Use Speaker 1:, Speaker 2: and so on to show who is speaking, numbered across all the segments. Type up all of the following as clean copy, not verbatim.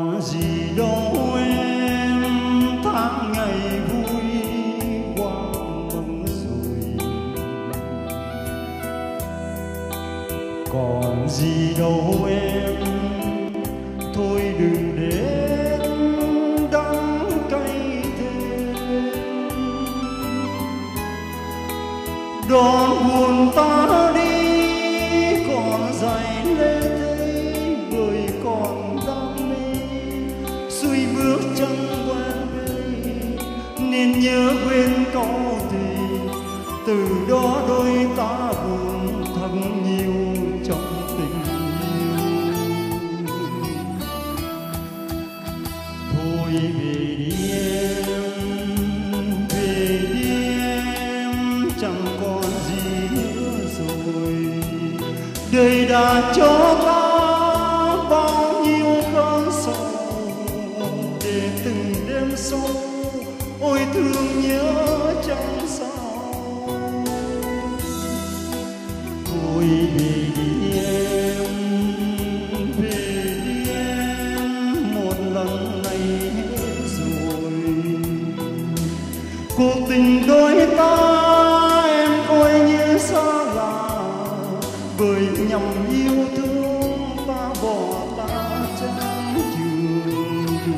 Speaker 1: Còn gì đâu em, tháng ngày vui qua mất rồi. Còn gì đâu em, thôi đừng để đắng cay thêm. Đón buồn ta đi còn dài lê thế, bởi còn đam mê xuôi bước chân quen về, nên nhớ quên câu thề. Từ đó đôi ta buồn thật nhiều trong tình yêu. Thôi về đi em, về đi em, chẳng còn gì nữa rồi. Đời đã cho ta bao nhiêu cơn sầu, để từng đêm sâu ôi thương nhớ chẳng sao. Thôi về đi em, về đi em, một lần này hết rồi. Cuộc tình đôi ta em coi như xa lạ, bởi nhầm yêu thương ta bỏ ta chẳng chừng.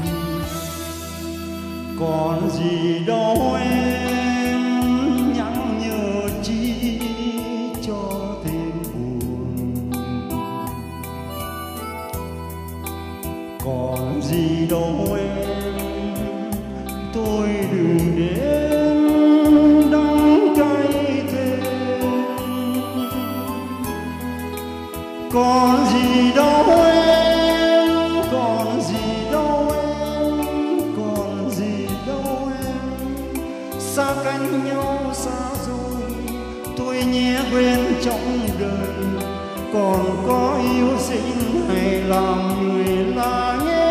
Speaker 1: Còn gì đâu em, nhắn nhớ chi cho thêm buồn. Còn gì đâu em, tôi đừng đến đắng cay thêm. Còn gì đâu em, còn gì đâu em, còn gì đâu em. Xa cách nhau xa rồi, tôi nhé quên trong đời. Còn có yêu xin hãy làm người lạ nhé.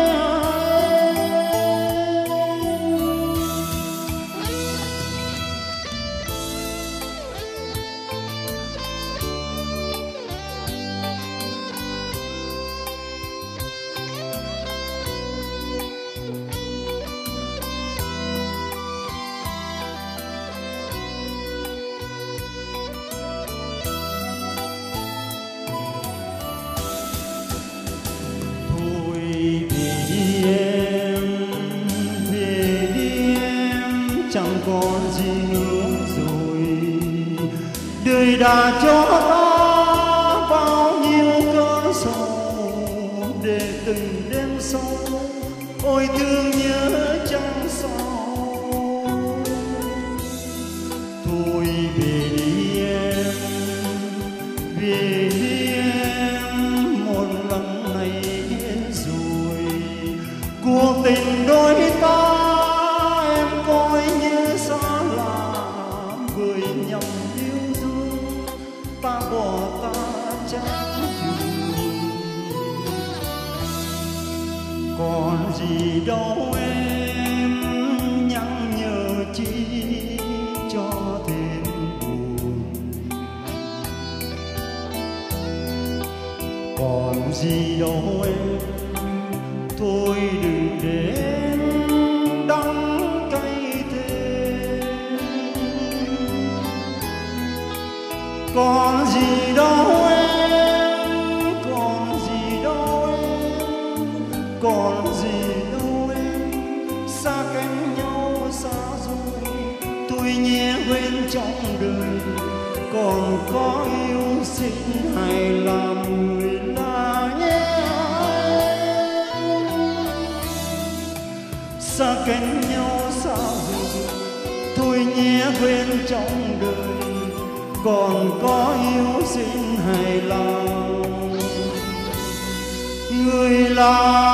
Speaker 1: Chẳng còn gì nữa rồi. Đời đã cho ta bao nhiêu cơn sầu, để từng đêm sâu ôi thương nhớ chẳng sao. Thôi về đi em, về đi em, một lần này hết rồi. Cuộc tình đôi ta em coi như xa lạ, bởi nhầm yêu thương ta bỏ ta chẳng chừng. Còn gì đâu em, nhắn nhớ chi cho thêm buồn. Còn gì đâu em, thôi đừng đến đắng cay thêm. Còn gì đâu em, còn gì đâu em, còn gì đâu em. Xa cách nhau xa rồi, tôi nhé quên trong đời. Còn có yêu xin hãy làm người lạ nhé. Xa cách nhau xa rồi, tôi nhé quên trong đời. Còn có yêu xin hãy làm người lạ.